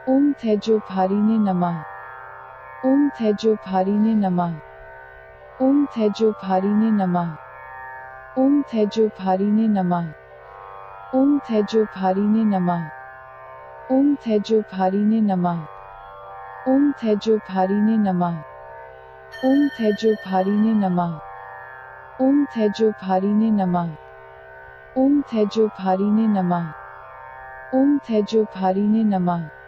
ओम थैजो भारीने नमः। ओम थैजो भारीने नमः। ओम थैजो भारीने नमः। ओम थैजो भारीने नमः। ओम थैजो भारीने नमः। ओम थैजो भारीने नमः। ओम थैजो भारीने नमः। ओम थैजो भारीने नमः। ओम थैजो भारीने नमः। ओम थैजो भारीने नमः। ओम थैजो भारीने नमः।